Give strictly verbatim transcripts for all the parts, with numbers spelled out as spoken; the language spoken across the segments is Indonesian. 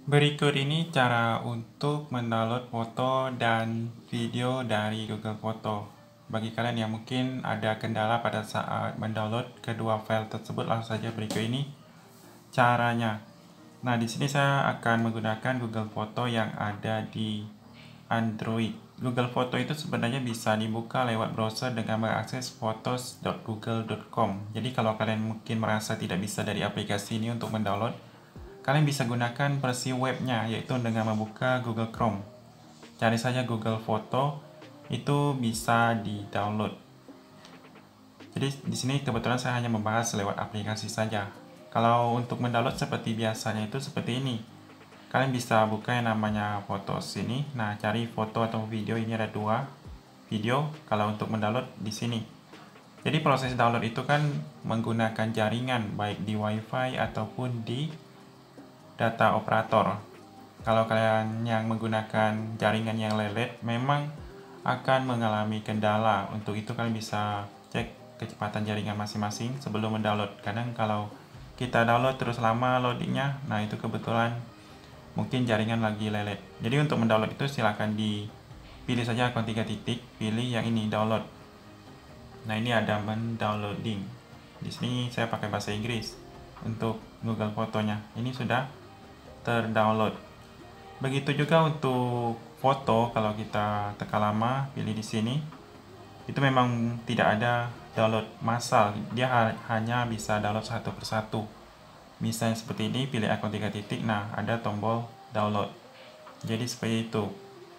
Berikut ini cara untuk mendownload foto dan video dari Google Foto. Bagi kalian yang mungkin ada kendala pada saat mendownload kedua file tersebut, langsung saja berikut ini caranya. Nah, di sini saya akan menggunakan Google Foto yang ada di Android. Google Foto itu sebenarnya bisa dibuka lewat browser dengan mengakses photos dot google dot com. Jadi kalau kalian mungkin merasa tidak bisa dari aplikasi ini untuk mendownload, kalian bisa gunakan versi webnya, yaitu dengan membuka Google Chrome. Cari saja Google Foto, itu bisa di-download. Jadi di sini kebetulan saya hanya membahas lewat aplikasi saja. Kalau untuk mendownload seperti biasanya itu seperti ini. Kalian bisa buka yang namanya Photos ini. Nah, cari foto atau video, ini ada dua video. Kalau untuk mendownload di sini. Jadi proses download itu kan menggunakan jaringan baik di WiFi ataupun di data operator. Kalau kalian yang menggunakan jaringan yang lelet, memang akan mengalami kendala. Untuk itu kalian bisa cek kecepatan jaringan masing-masing sebelum mendownload. Kadang kalau kita download terus lama loadingnya, nah itu kebetulan mungkin jaringan lagi lelet. Jadi untuk mendownload itu silahkan dipilih saja akun tiga titik, pilih yang ini, download. Nah, ini ada mendownloading. Di sini saya pakai bahasa Inggris untuk Google Fotonya. Ini sudah terdownload. Begitu juga untuk foto, kalau kita tekan lama pilih di sini, itu memang tidak ada download massal, dia ha hanya bisa download satu persatu. Misalnya seperti ini, pilih akun tiga titik, nah ada tombol download. Jadi seperti itu.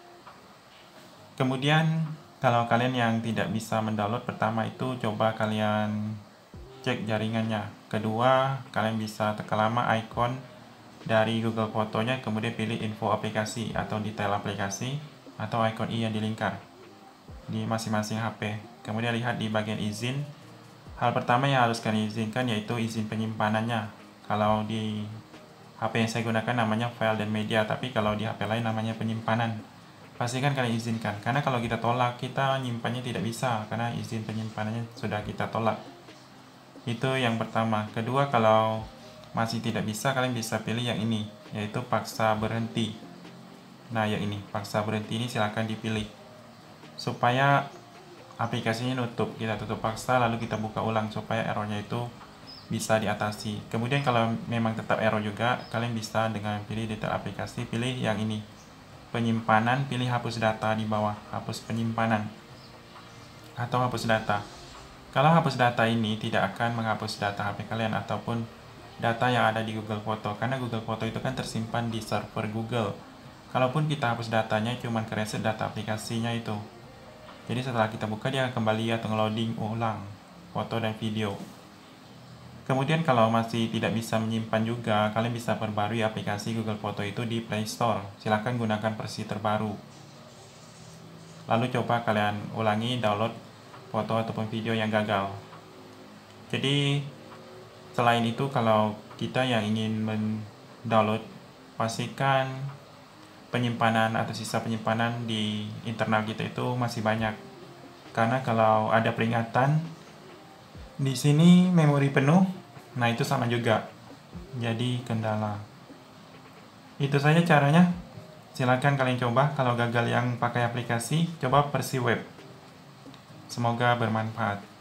Kemudian kalau kalian yang tidak bisa mendownload, pertama itu coba kalian cek jaringannya. Kedua, kalian bisa tekan lama ikon dari Google Fotonya, kemudian pilih info aplikasi atau detail aplikasi atau ikon i yang dilingkar di masing-masing H P. Kemudian lihat di bagian izin. Hal pertama yang harus kalian izinkan yaitu izin penyimpanannya. Kalau di H P yang saya gunakan namanya file dan media, tapi kalau di H P lain namanya penyimpanan. Pastikan kalian izinkan, karena kalau kita tolak, kita nyimpannya tidak bisa karena izin penyimpanannya sudah kita tolak. Itu yang pertama. Kedua, kalau masih tidak bisa, kalian bisa pilih yang ini, yaitu paksa berhenti. Nah, yang ini, paksa berhenti ini silahkan dipilih supaya aplikasinya nutup. Kita tutup paksa, lalu kita buka ulang supaya errornya itu bisa diatasi. Kemudian kalau memang tetap error juga, kalian bisa dengan pilih detail aplikasi, pilih yang ini, penyimpanan, pilih hapus data di bawah, hapus penyimpanan atau hapus data. Kalau hapus data ini tidak akan menghapus data H P kalian ataupun data yang ada di Google Foto, karena Google Foto itu kan tersimpan di server Google. Kalaupun kita hapus datanya, cuman kereset data aplikasinya itu. Jadi setelah kita buka, dia kembali atau ngeloading ulang foto dan video. Kemudian kalau masih tidak bisa menyimpan juga, kalian bisa perbarui aplikasi Google Foto itu di Play Store. Silahkan gunakan versi terbaru. Lalu coba kalian ulangi download foto ataupun video yang gagal. Jadi selain itu, kalau kita yang ingin mendownload, pastikan penyimpanan atau sisa penyimpanan di internal kita itu masih banyak. Karena kalau ada peringatan di sini memori penuh, nah itu sama juga jadi kendala. Itu saja caranya. Silakan kalian coba. Kalau gagal yang pakai aplikasi, coba versi web. Semoga bermanfaat.